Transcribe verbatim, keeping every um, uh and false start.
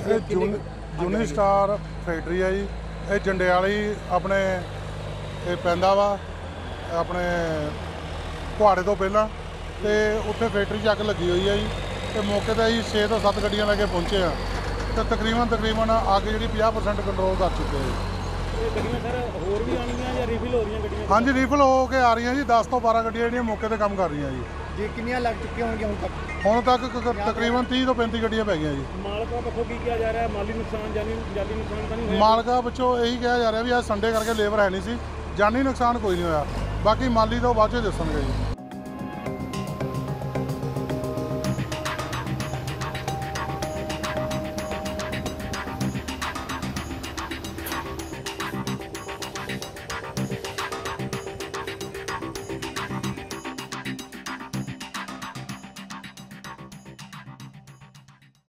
ਇਹ ਜੂਨ ਜੂਨੀ star factory ਹੈ ਜੀ। ਇਹ ਜੰਡਿਆਲੀ ਆਪਣੇ ਇਹ ਪੈਂਦਾ ਵਾ ਆਪਣੇ ਕੁਹਾੜੇ ਤੋਂ ਪਹਿਲਾਂ, ਤੇ ਉੱਥੇ ਫੈਕਟਰੀ 'ਚ ਅੱਗ ਲੱਗੀ ਹੋਈ ਹੈ ਜੀ। ਤੇ ਮੌਕੇ 'ਤੇ ਅਸੀਂ ਛੇ ਤੋਂ ਸੱਤ ਗੱਡੀਆਂ ਲੈ ਕੇ ਪਹੁੰਚੇ ਆ, ਤੇ ਤਕਰੀਬਨ ਤਕਰੀਬਨ ਅੱਗ ਜਿਹੜੀ ਪੰਜਾਹ ਪਰਸੈਂਟ ਕੰਟਰੋਲ ਕਰ ਚੁੱਕੇ ਹੈ ਜੀ। ਇਹ ਗੱਡੀਆਂ ਸਰ ਹੋਰ ਵੀ ਆਉਣੀਆਂ ਜਾਂ ਰੀਫਿਲ ਹੋ ਰਹੀਆਂ ਗੱਡੀਆਂ? ਹਾਂਜੀ, ਰੀਫਿਲ ਹੋ ਕੇ ਆ ਰਹੀਆਂ ਜੀ। ਦਸ ਤੋਂ ਬਾਰਾਂ ਗੱਡੀਆਂ ਜਿਹੜੀਆਂ ਮੌਕੇ 'ਤੇ ਕੰਮ ਕਰ ਰਹੀਆਂ ਜੀ। ਜੀ ਕਿੰਨੀਆਂ ਲੱਗ ਚੁੱਕੀਆਂ ਹੋਣਗੀਆਂ ਹੁਣ ਤੱਕ? ਹੁਣ ਤੱਕ ਕ- ਤਕਰੀਬਨ ਤੀਹ ਤੋਂ ਪੈਂਤੀ ਗੱਡੀਆਂ ਪੈ ਗਈਆਂ ਜੀ। ਮਾਲਕਾਂ ਪੱਖੋਂ ਕੀ ਕਿਹਾ ਜਾ ਰਿਹਾ ਹੈ? ਮਾਲੀ ਨੁਕਸਾਨ, ਜਾਨੀ ਜਾਨੀ ਨੁਕਸਾਨ ਤਾਂ ਨਹੀਂ ਹੋਇਆ? ਮਾਲਕਾਂ ਵਿੱਚੋਂ ਇਹੀ ਕਿਹਾ ਜਾ ਰਿਹਾ ਵੀ ਅੱਜ ਸੰਡੇ ਕਰਕੇ ਲੇਬਰ ਹੈ ਨਹੀਂ ਸੀ, ਜਾਨੀ ਨੁਕਸਾਨ ਕੋਈ ਨਹੀਂ ਹੋਇਆ। ਬਾਕੀ ਮਾਲੀ ਤੋਂ ਬਾਅਦ 'ਚ ਦੱਸਣਗੇ ਜੀ।